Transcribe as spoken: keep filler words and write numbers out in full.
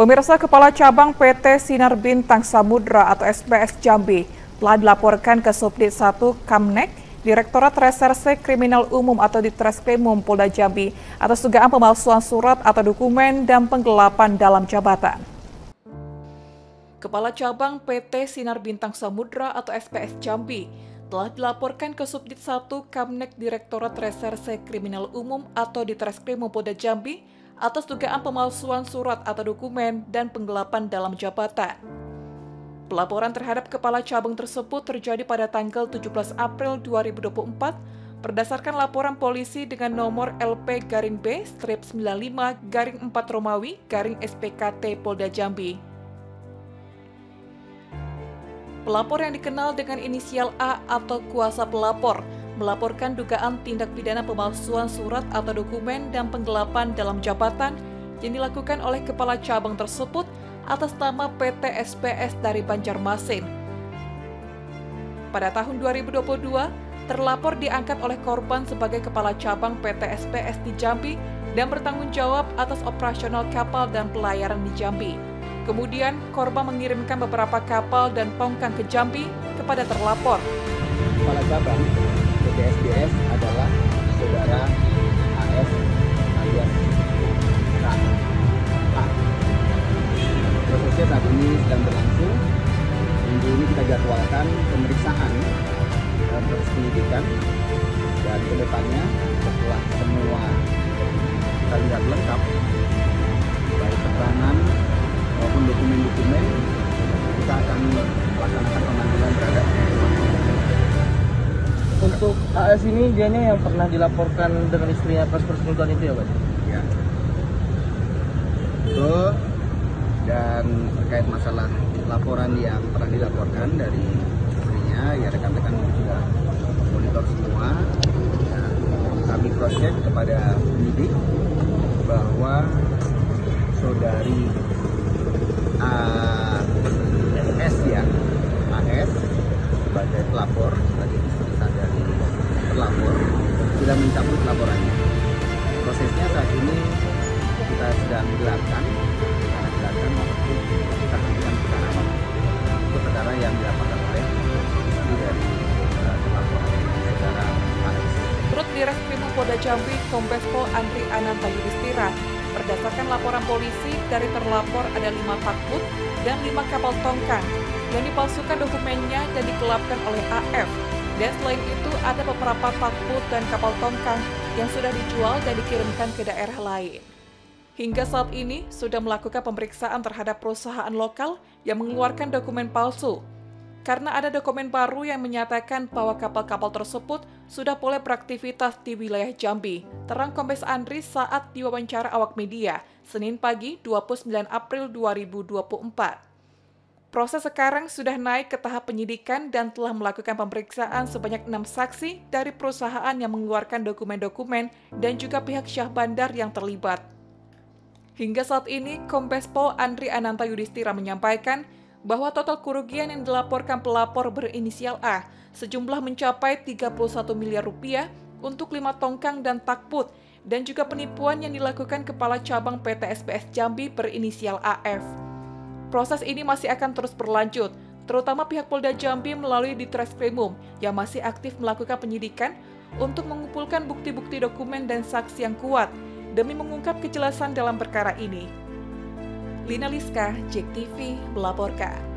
Pemirsa, Kepala Cabang P T Sinar Bintang Samudra atau S B S Jambi telah dilaporkan ke Subdit satu Kamnek, Direktorat Reserse Kriminal Umum atau Ditreskrimum Polda Jambi atas dugaan pemalsuan surat atau dokumen dan penggelapan dalam jabatan. Kepala Cabang P T Sinar Bintang Samudra atau S B S Jambi telah dilaporkan ke Subdit satu Kamnek, Direktorat Reserse Kriminal Umum atau Ditreskrimum Polda Jambi atas dugaan pemalsuan surat atau dokumen dan penggelapan dalam jabatan. Pelaporan terhadap Kepala Cabang tersebut terjadi pada tanggal tujuh belas April dua ribu dua puluh empat berdasarkan laporan polisi dengan nomor L P garing B strip sembilan puluh lima garing empat Romawi garing S P K T Polda Jambi. Pelapor yang dikenal dengan inisial A atau kuasa pelapor melaporkan dugaan tindak pidana pemalsuan surat atau dokumen dan penggelapan dalam jabatan yang dilakukan oleh Kepala Cabang tersebut atas nama P T S P S dari Banjarmasin. Pada tahun dua ribu dua puluh dua, terlapor diangkat oleh korban sebagai Kepala Cabang P T S P S di Jambi dan bertanggung jawab atas operasional kapal dan pelayaran di Jambi. Kemudian, korban mengirimkan beberapa kapal dan tongkang ke Jambi kepada terlapor. Kepala Cabang P T S P S adalah saudara A S alias K A. Prosesnya saat ini sedang berlangsung. Minggu ini kita jadwalkan pemeriksaan dan proses penyidikan, dan kedepannya setelah semua kita lihat lengkap baik keterangan maupun dokumen-dokumen, kita akan melaksanakan pemanggilan terhadap. Untuk A S ini dianya yang pernah dilaporkan dengan istrinya pas persekutuan itu ya, Pak? Ya. Betul. Dan terkait masalah laporan yang pernah dilaporkan dari istrinya, ya rekan-rekan sudah monitor semua. Nah, kami cross check kepada penyidik bahwa saudari A S ya, A S sebagai pelapor, sebagai istri dari pelapor sudah mencabut laporannya. Prosesnya saat ini kita sedang gelarkan, kita gelarkan maupun kita hentikan perkara untuk perkara yang dilaporkan oleh istri dari uh, pelapor, saudara A S. Menurut Ditreskrimum Polda Jambi, Kombes Pol Andri Ananta Yudhistira, berdasarkan laporan polisi dari terlapor ada lima takbut dan lima kapal tongkang yang dipalsukan dokumennya dan digelapkan oleh A F. Dan selain itu ada beberapa takbut dan kapal tongkang yang sudah dijual dan dikirimkan ke daerah lain. Hingga saat ini sudah melakukan pemeriksaan terhadap perusahaan lokal yang mengeluarkan dokumen palsu. Karena ada dokumen baru yang menyatakan bahwa kapal-kapal tersebut sudah boleh beraktivitas di wilayah Jambi, terang Kombes Andri saat diwawancara awak media, Senin pagi dua puluh sembilan April dua ribu dua puluh empat. Proses sekarang sudah naik ke tahap penyidikan dan telah melakukan pemeriksaan sebanyak enam saksi dari perusahaan yang mengeluarkan dokumen-dokumen dan juga pihak Syah Bandar yang terlibat. Hingga saat ini, Kombes Pol Andri Ananta Yudhistira menyampaikan bahwa total kerugian yang dilaporkan pelapor berinisial A sejumlah mencapai tiga puluh satu miliar rupiah untuk lima tongkang dan takbut, dan juga penipuan yang dilakukan Kepala Cabang P T S P S Jambi berinisial A F. Proses ini masih akan terus berlanjut, terutama pihak Polda Jambi melalui Ditreskrimum yang masih aktif melakukan penyidikan untuk mengumpulkan bukti-bukti dokumen dan saksi yang kuat demi mengungkap kejelasan dalam perkara ini. Lina Liska, J E K T V melaporkan.